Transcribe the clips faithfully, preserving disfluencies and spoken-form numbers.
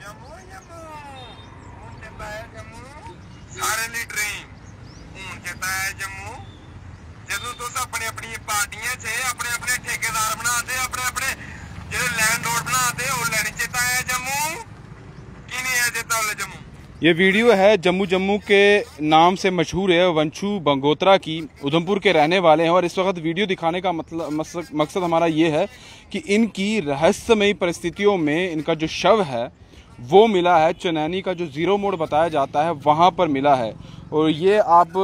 जम्मू जम्मू हूं चेता है जम्मू सारे ली ड्रीम हूं चेता है जम्मू जदों तुस अपनी अपनी पार्टियां च अपने अपने ठेकेदार बनाते अपने अपने जो लैंडलॉर्ड बनाते वो लैनी चेता है जम्मू की नहीं है चेता वाले जम्मू। ये वीडियो है जम्मू जम्मू के नाम से मशहूर है वंशु बंगोत्रा की, उधमपुर के रहने वाले हैं। और इस वक्त वीडियो दिखाने का मतलब मकसद हमारा ये है कि इनकी रहस्यमयी परिस्थितियों में इनका जो शव है वो मिला है, चनैनी का जो ज़ीरो मोड़ बताया जाता है वहाँ पर मिला है। और ये आप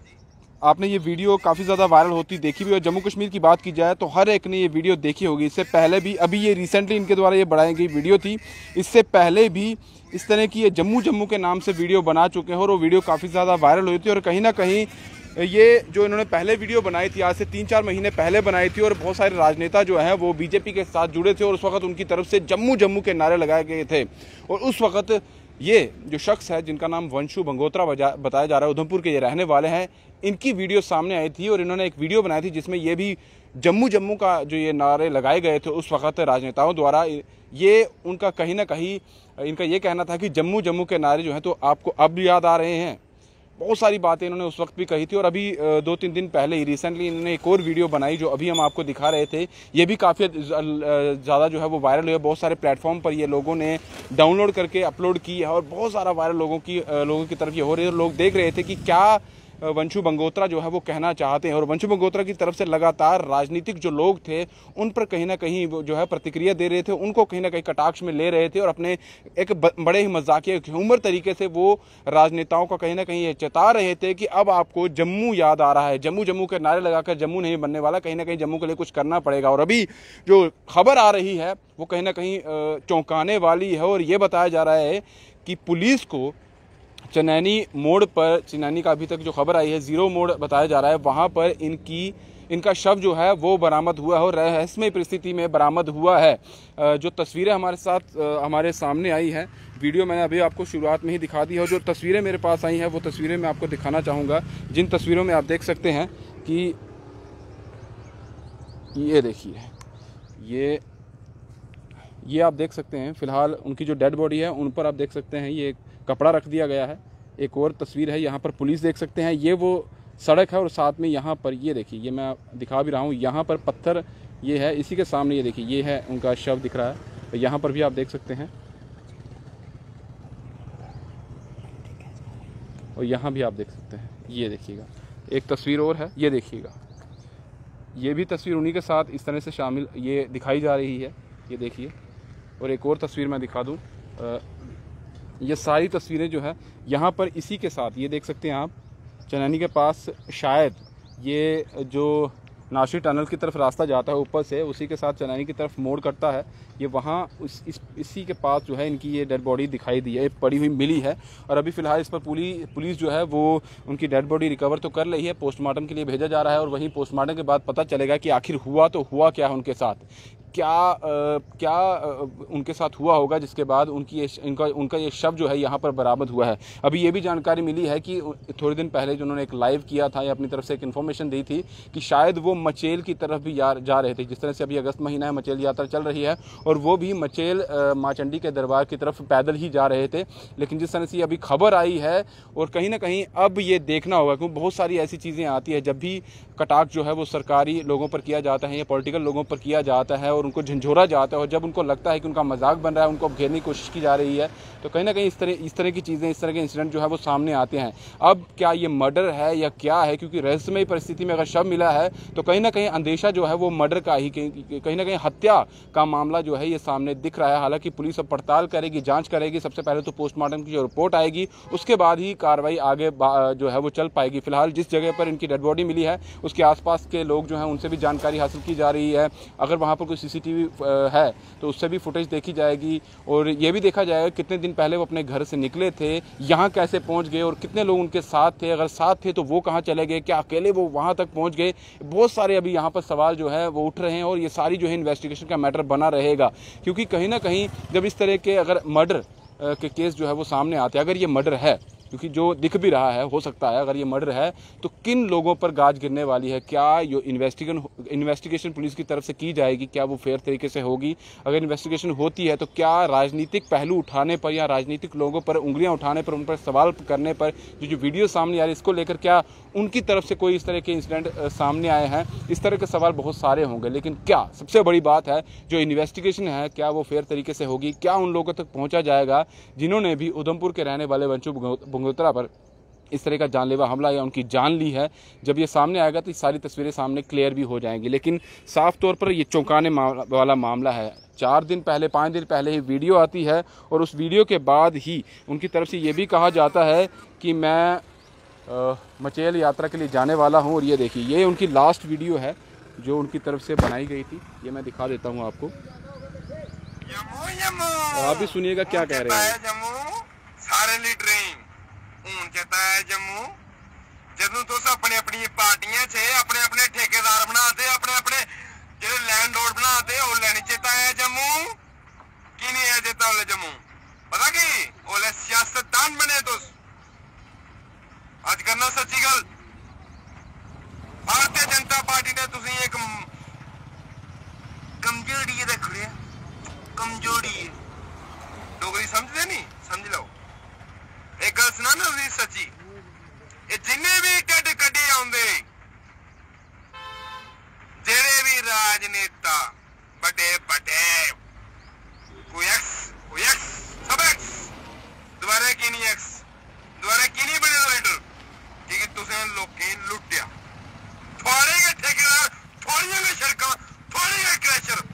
आपने ये वीडियो काफ़ी ज़्यादा वायरल होती देखी भी। और जम्मू कश्मीर की बात की जाए तो हर एक ने ये वीडियो देखी होगी। इससे पहले भी, अभी ये रिसेंटली इनके द्वारा ये बढ़ाई गई वीडियो थी, इससे पहले भी इस तरह की ये जम्मू जम्मू के नाम से वीडियो बना चुके हैं और वो वीडियो काफ़ी ज़्यादा वायरल हुई थी। और कहीं ना कहीं ये जो इन्होंने पहले वीडियो बनाई थी, आज से तीन चार महीने पहले बनाई थी, और बहुत सारे राजनेता जो हैं वो बीजेपी के साथ जुड़े थे और उस वक्त उनकी तरफ से जम्मू जम्मू के नारे लगाए गए थे। और उस वक्त ये जो शख्स है जिनका नाम वंशु बंगोत्रा बताया जा रहा है, उधमपुर के ये रहने वाले हैं, इनकी वीडियो सामने आई थी और इन्होंने एक वीडियो बनाई थी जिसमें ये भी जम्मू जम्मू का जो ये नारे लगाए गए थे उस वक्त राजनेताओं द्वारा, ये उनका कहीं ना कहीं इनका ये कहना था कि जम्मू जम्मू के नारे जो हैं तो आपको अब याद आ रहे हैं। बहुत सारी बातें इन्होंने उस वक्त भी कही थी। और अभी दो तीन दिन पहले ही रिसेंटली इन्होंने एक और वीडियो बनाई जो अभी हम आपको दिखा रहे थे। ये भी काफ़ी ज़्यादा जो है वो वायरल हुई है, बहुत सारे प्लेटफॉर्म पर ये लोगों ने डाउनलोड करके अपलोड की है और बहुत सारा वायरल लोगों की लोगों की तरफ ये हो रही है। लोग देख रहे थे कि क्या वंशु बंगोत्रा जो है वो कहना चाहते हैं। और वंशु बंगोत्रा की तरफ से लगातार राजनीतिक जो लोग थे उन पर कहीं ना कहीं वो जो है प्रतिक्रिया दे रहे थे, उनको कहीं ना कहीं कटाक्ष में ले रहे थे और अपने एक बड़े ही मजाकिया ह्यूमर तरीके से वो राजनेताओं का कहीं ना कहीं ये चेता रहे थे कि अब आपको जम्मू याद आ रहा है, जम्मू जम्मू के नारे लगाकर जम्मू नहीं बनने वाला, कहीं ना कहीं जम्मू के लिए कुछ करना पड़ेगा। और अभी जो खबर आ रही है वो कहीं ना कहीं चौंकाने वाली है और ये बताया जा रहा है कि पुलिस को चनैनी मोड़ पर, चनैनी का अभी तक जो खबर आई है ज़ीरो मोड़ बताया जा रहा है, वहाँ पर इनकी इनका शव जो है वो बरामद हुआ है और रहस्यमय परिस्थिति में बरामद हुआ है। जो तस्वीरें हमारे साथ हमारे सामने आई है, वीडियो मैंने अभी आपको शुरुआत में ही दिखा दी है। और जो तस्वीरें मेरे पास आई हैं वो तस्वीरें मैं आपको दिखाना चाहूँगा, जिन तस्वीरों में आप देख सकते हैं कि ये देखिए, ये ये आप देख सकते हैं फ़िलहाल उनकी जो डेड बॉडी है उन पर आप देख सकते हैं ये कपड़ा रख दिया गया है। एक और तस्वीर है, यहाँ पर पुलिस देख सकते हैं, ये वो सड़क है और साथ में यहाँ पर ये देखिए, ये मैं दिखा भी रहा हूँ, यहाँ पर पत्थर ये है, इसी के सामने ये देखिए, ये है उनका शव दिख रहा है। यहाँ पर भी आप देख सकते हैं और यहाँ भी आप देख सकते हैं, ये देखिएगा एक तस्वीर और है, ये देखिएगा, ये भी तस्वीर उन्हीं के साथ इस तरह से शामिल ये दिखाई जा रही है, ये देखिए। और एक और तस्वीर मैं दिखा दूँ, ये सारी तस्वीरें जो है यहाँ पर इसी के साथ ये देख सकते हैं आप, चनैनी के पास शायद ये जो नासिर टनल की तरफ रास्ता जाता है ऊपर से, उसी के साथ चनैनी की तरफ मोड़ करता है, ये वहाँ उस इस इसी के पास जो है इनकी ये डेड बॉडी दिखाई दी है, पड़ी हुई मिली है। और अभी फ़िलहाल इस पर पुलिस पुलिस जो है वो उनकी डेड बॉडी रिकवर तो कर रही है, पोस्टमार्टम के लिए भेजा जा रहा है और वहीं पोस्टमार्टम के बाद पता चलेगा कि आखिर हुआ तो हुआ क्या है उनके साथ, क्या आ, क्या आ, उनके साथ हुआ होगा जिसके बाद उनकी ये इनका उनका ये शव जो है यहाँ पर बरामद हुआ है। अभी ये भी जानकारी मिली है कि थोड़े दिन पहले जो उन्होंने एक लाइव किया था या अपनी तरफ से एक इन्फॉर्मेशन दी थी कि शायद वो मचेल की तरफ भी जा, जा रहे थे, जिस तरह से अभी अगस्त महीना है, मचेल यात्रा चल रही है और वो भी मचेल माँ चंडी के दरबार की तरफ पैदल ही जा रहे थे। लेकिन जिस तरह से अभी खबर आई है और कहीं ना कहीं अब ये देखना होगा, क्योंकि बहुत सारी ऐसी चीज़ें आती है जब भी कटाक्ष जो है वो सरकारी लोगों पर किया जाता है या पॉलिटिकल लोगों पर किया जाता है और उनको झंझोरा जाता है और जब उनको लगता है कि उनका मजाक बन रहा है, उनको घेरने की कोशिश की जा रही है, तो कहीं ना कहीं इस तरह इस तरह की चीज़ें, इस तरह के इंसिडेंट जो है वो सामने आते हैं। अब क्या ये मर्डर है या क्या है, क्योंकि रहस्यमय परिस्थिति में अगर शव मिला है तो कहीं ना कहीं अंदेशा जो है वो मर्डर का ही, कहीं ना कहीं हत्या का मामला जो है ये सामने दिख रहा है। हालांकि पुलिस अब पड़ताल करेगी, जाँच करेगी, सबसे पहले तो पोस्टमार्टम की जो रिपोर्ट आएगी उसके बाद ही कार्रवाई आगे जो है वो चल पाएगी। फिलहाल जिस जगह पर इनकी डेड बॉडी मिली है उसके आसपास के लोग जो हैं उनसे भी जानकारी हासिल की जा रही है। अगर वहाँ पर कोई सीसीटीवी है तो उससे भी फुटेज देखी जाएगी और ये भी देखा जाएगा कितने दिन पहले वो अपने घर से निकले थे, यहाँ कैसे पहुँच गए और कितने लोग उनके साथ थे, अगर साथ थे तो वो कहाँ चले गए, क्या अकेले वो वहाँ तक पहुँच गए। बहुत सारे अभी यहाँ पर सवाल जो है वो उठ रहे हैं और ये सारी जो है इन्वेस्टिगेशन का मैटर बना रहेगा, क्योंकि कहीं ना कहीं जब इस तरह के अगर मर्डर के केस जो है वो सामने आते हैं, अगर ये मर्डर है क्योंकि जो दिख भी रहा है, हो सकता है अगर ये मर्डर है तो किन लोगों पर गाज गिरने वाली है, क्या जो इन्वेस्टिगेशन इन्वेस्टिगेशन पुलिस की तरफ से की जाएगी, क्या वो फेयर तरीके से होगी, अगर इन्वेस्टिगेशन होती है तो क्या राजनीतिक पहलू उठाने पर या राजनीतिक लोगों पर उंगलियां उठाने पर, उन पर सवाल करने पर जो जो वीडियो सामने आ रही है इसको लेकर क्या उनकी तरफ से कोई इस तरह के इंसिडेंट सामने आए हैं। इस तरह के सवाल बहुत सारे होंगे, लेकिन क्या सबसे बड़ी बात है जो इन्वेस्टिगेशन है क्या वो फेयर तरीके से होगी, क्या उन लोगों तक पहुंचा जाएगा जिन्होंने भी उधमपुर के रहने वाले वंशु बंगोत्रा पर इस तरह का जानलेवा हमला या उनकी जान ली है। जब ये सामने आएगा तो ये सारी तस्वीरें सामने क्लियर भी हो जाएंगी। लेकिन साफ तौर पर ये चौंकाने वाला मामला है। चार दिन पहले पाँच दिन पहले ही वीडियो आती है और उस वीडियो के बाद ही उनकी तरफ से ये भी कहा जाता है कि मैं आ, मचेल यात्रा के लिए जाने वाला हूँ। और ये देखिए, ये उनकी लास्ट वीडियो है जो उनकी तरफ से बनाई गई थी। ये मैं दिखा देता हूँ आपको, और आप भी सुनिएगा क्या कह रहे हैं। ਹੁਣ ਚੇਤਾ ਹੈ ਜੰਮੂ ਜਦੋਂ ਤੁਸੀਂ ਆਪਣੇ ਆਪਣੀ ਪਾਰਟੀਆਂ 'ਚ ਆਪਣੇ ਆਪਣੇ ਠੇਕੇਦਾਰ ਬਣਾਤੇ, ਆਪਣੇ ਆਪਣੇ ਜਿਹੜੇ ਲੈਂਡ ਲੋਡ ਬਣਾਤੇ, ਉਹ ਲੈਣੀ ਚੇਤਾ ਹੈ ਜੰਮੂ ਕੀ ਨਹੀਂ ਹੈ ਚੇਤਾ ਉਹਲੇ ਜੰਮੂ ਪਤਾ ਕੀ ਉਹਲੇ ਸਿਆਸਤਦਾਨ ਬਣੇ ਤੁਸੀਂ ਅੱਜ ਕਰਨਾ ਸੱਚੀ ਗੱਲ। ਭਾਰਤੀ ਜਨਤਾ ਪਾਰਟੀ ਨੇ ਤੁਸੀਂ ਇੱਕ ਕਮਜ਼ੋਰੀ ਰੱਖੀ ਹੈ, ਕਮਜ਼ੋਰੀ ਡੋਗਰੀ ਸਮਝਦੇ ਨਹੀਂ, ਸਮਝ ਲਓ एक गल सुना ना भी सची, ये जिन्ने भी टिड कड्डे आउंदे जेड़े भी राजनेता बड़े बड़े कोई एक्स कोई एक्स सब एक्स दोबारा की नहीं एक्स दोबारा की नहीं बने लीडर ठीक है। तुसें लोकें लुट्टिया, थोड़े के ठेकेदार, थोड़ियां के सड़कां, थोड़े के क्रैशर,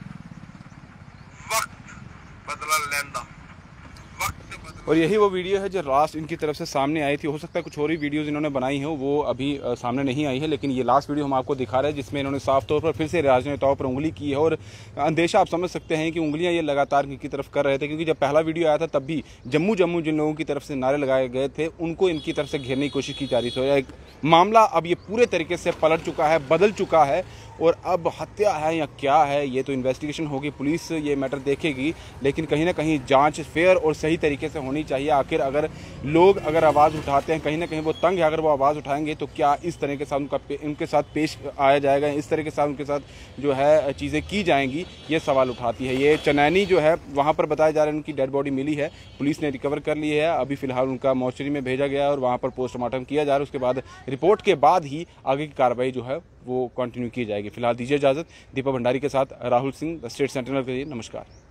वक्त बदला लेंदा। और यही वो वीडियो है जो लास्ट इनकी तरफ से सामने आई थी। हो सकता है कुछ और ही वीडियोस इन्होंने बनाई हो, वो अभी आ, सामने नहीं आई है, लेकिन ये लास्ट वीडियो हम आपको दिखा रहे हैं जिसमें इन्होंने साफ तौर पर फिर से राजनेताओं पर उंगली की है। और अंदेशा आप समझ सकते हैं कि उंगलियां ये लगातार इनकी तरफ कर रहे थे, क्योंकि जब पहला वीडियो आया था तब भी जम्मू जम्मू जिन लोगों की तरफ से नारे लगाए गए थे उनको इनकी तरफ से घेरने की कोशिश की जा रही थी। एक मामला अब ये पूरे तरीके से पलट चुका है, बदल चुका है, और अब हत्या है या क्या है ये तो इन्वेस्टिगेशन होगी, पुलिस ये मैटर देखेगी, लेकिन कहीं ना कहीं जांच फेयर और सही तरीके से होनी चाहिए। आखिर अगर लोग अगर आवाज़ उठाते हैं, कहीं ना कहीं वो तंग है, अगर वो आवाज़ उठाएंगे तो क्या इस तरह के साथ उनका उनके साथ पेश आया जाएगा, इस तरह के साथ उनके साथ जो है चीज़ें की जाएंगी, ये सवाल उठाती है। ये चनैनी जो है वहाँ पर बताया जा रहा है उनकी डेड बॉडी मिली है, पुलिस ने रिकवर कर ली है, अभी फिलहाल उनका मॉर्चरी में भेजा गया है और वहाँ पर पोस्टमार्टम किया जा रहा है। उसके बाद रिपोर्ट के बाद ही आगे की कार्रवाई जो है वो कंटिन्यू की जाएगी। फिलहाल दीजिए इजाज़त। दीपक भंडारी के साथ Rahul Singh, the State Sentinel के लिए नमस्कार।